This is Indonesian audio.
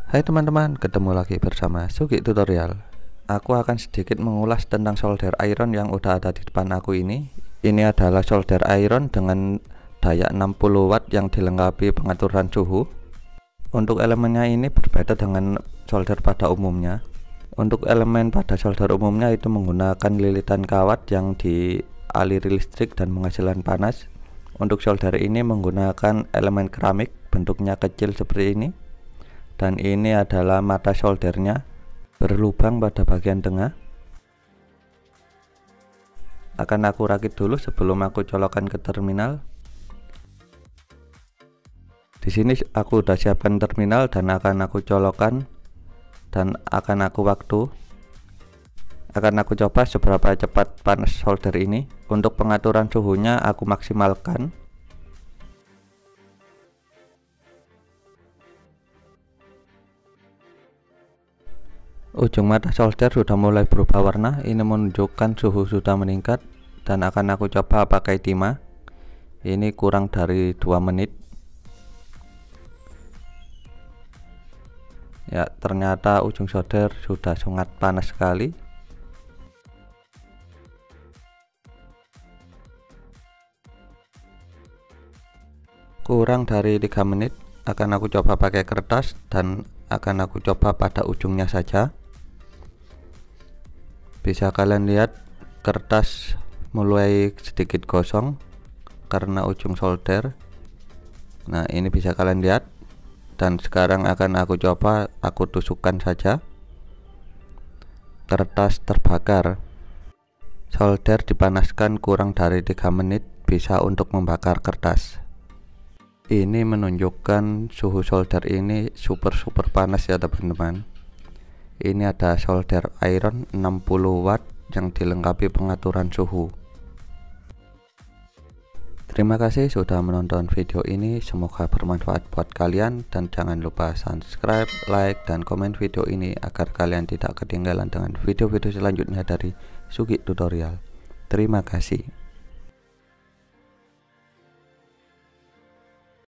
Hai teman-teman, ketemu lagi bersama Sugi Tutorial. Aku akan sedikit mengulas tentang solder iron yang udah ada di depan aku ini. Ini adalah solder iron dengan daya 60 watt yang dilengkapi pengaturan suhu. Untuk elemennya ini berbeda dengan solder pada umumnya. Untuk elemen pada solder umumnya itu menggunakan lilitan kawat yang dialiri listrik dan menghasilkan panas. Untuk solder ini menggunakan elemen keramik, bentuknya kecil seperti ini. Dan ini adalah mata soldernya, berlubang pada bagian tengah. Akan aku rakit dulu sebelum aku colokkan ke terminal. Di sini aku udah siapkan terminal dan akan aku colokkan dan akan aku coba seberapa cepat panas solder ini. Untuk pengaturan suhunya aku maksimalkan. Ujung mata solder sudah mulai berubah warna, ini menunjukkan suhu sudah meningkat, dan akan aku coba pakai timah. Ini kurang dari 2 menit. Ya, ternyata ujung solder sudah sangat panas sekali. Kurang dari 3 menit, akan aku coba pakai kertas dan akan aku coba pada ujungnya saja. Bisa kalian lihat kertas mulai sedikit gosong karena ujung solder. Nah, ini bisa kalian lihat. Dan sekarang akan aku coba aku tusukkan saja. Kertas terbakar. Solder dipanaskan kurang dari 3 menit bisa untuk membakar kertas. Ini menunjukkan suhu solder ini super panas ya teman-teman. Ini ada solder iron 60 watt yang dilengkapi pengaturan suhu. Terima kasih sudah menonton video ini, semoga bermanfaat buat kalian, dan jangan lupa subscribe, like, dan komen video ini agar kalian tidak ketinggalan dengan video-video selanjutnya dari Sugi Tutorial. Terima kasih.